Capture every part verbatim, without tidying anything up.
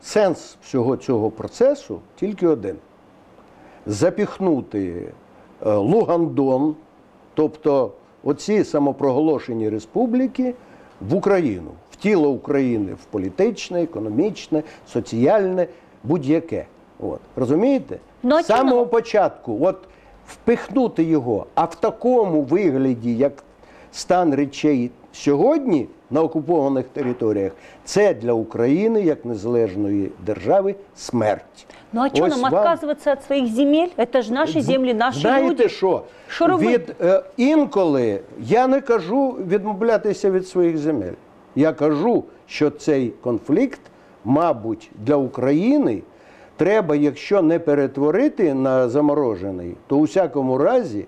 сенс всього цього процесу тільки один. Запіхнути Лугандон, тобто оці самопроголошені республіки, в Україну, в тіло України, в політичне, економічне, соціальне, будь-яке. От. Розумієте? Ну, з самого початку, от впихнути його, а в такому вигляді, як стан речей сьогодні на окупованих територіях, це для України, як незалежної держави, смерть. Ну а что, нам вам... отказываться от своих земель? Это же наши земли, наши Знаєте люди. що? Що робити? Від, е, інколи я не кажу відмовлятися від своїх земель. Я кажу, що цей конфлікт, мабуть, для України треба, якщо не перетворити на заморожений, то у всякому разі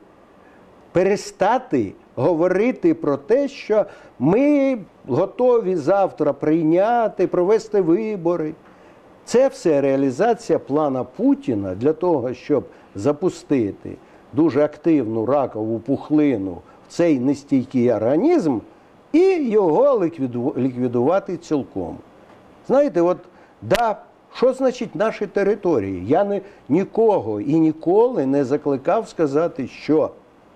перестати говорити про те, що ми готові завтра прийняти, провести вибори. Це все реалізація плана Путіна для того, щоб запустити дуже активну ракову пухлину в цей нестійкий організм і його ліквідувати цілком. Знаєте, от, да, що значить наші території? Я не, нікого і ніколи не закликав сказати, що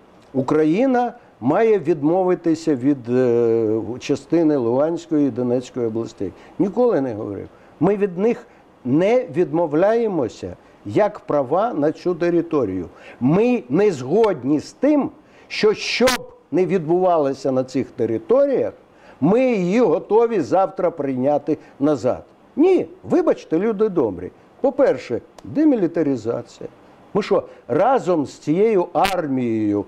Україна має відмовитися від е, частини Луганської і Донецької областей. Ніколи не говорив. Ми від них не відмовляємося як права на цю територію. Ми не згодні з тим, що щоб не відбувалося на цих територіях, ми її готові завтра прийняти назад. Ні, вибачте, люди добрі. По-перше, демілітаризація. Ми що, разом з цією армією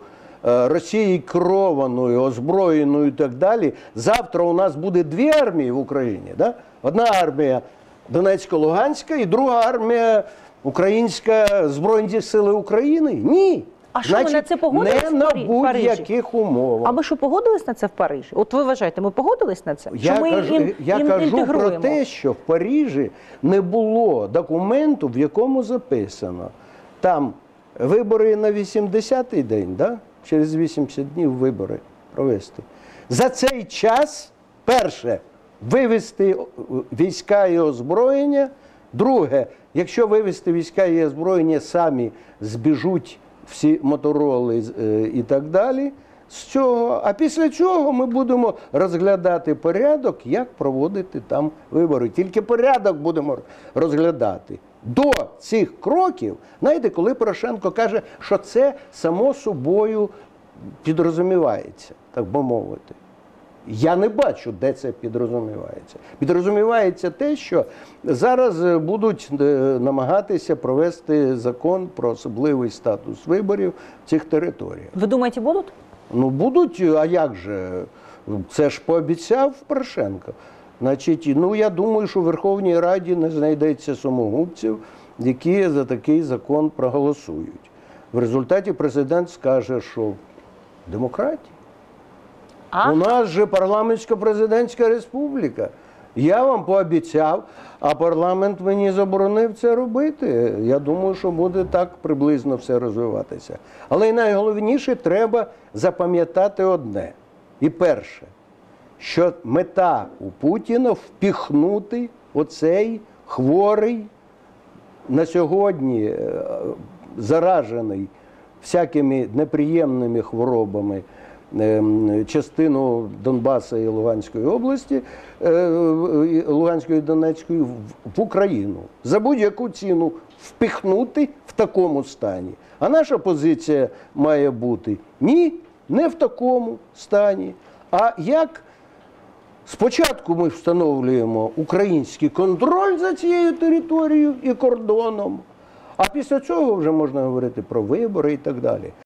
Росії керованою, озброєною і так далі, завтра у нас буде дві армії в Україні. Да? Одна армія Донецько-Луганська і друга армія Українська Збройні Сили України? Ні. А що, ми на це погодились не на будь-яких умовах. А ми що, погодились на це в Парижі? От ви вважаєте, ми погодились на це? Я що ми кажу, їм, я їм кажу про те, що в Парижі не було документу, в якому записано. Там вибори на вісімдесятий день, да? Через вісімдесят днів вибори провести. За цей час, перше, вивести війська і озброєння. Друге, якщо вивести війська і озброєння, самі збіжуть всі мотороли і так далі з цього. А після цього ми будемо розглядати порядок, як проводити там вибори. Тільки порядок будемо розглядати. До цих кроків, знаєте, коли Порошенко каже, що це само собою підрозумівається, так би мовити. Я не бачу, де це підрозумівається. Підрозумівається те, що зараз будуть намагатися провести закон про особливий статус виборів в цих територіях. Ви думаєте, будуть? Ну, будуть, а як же? Це ж пообіцяв Порошенко. Значить, ну, я думаю, що в Верховній Раді не знайдеться самогубців, які за такий закон проголосують. В результаті президент скаже, що демократія. А? У нас же парламентсько-президентська республіка. Я вам пообіцяв, а парламент мені заборонив це робити. Я думаю, що буде так приблизно все розвиватися. Але й найголовніше, треба запам'ятати одне. І перше, що мета у Путіна впіхнути оцей хворий, на сьогодні заражений всякими неприємними хворобами частину Донбасу і Луганської області, Луганської і Донецької в Україну. За будь-яку ціну впихнути в такому стані. А наша позиція має бути ні, не в такому стані. А як спочатку ми встановлюємо український контроль за цією територією і кордоном, а після цього вже можна говорити про вибори і так далі.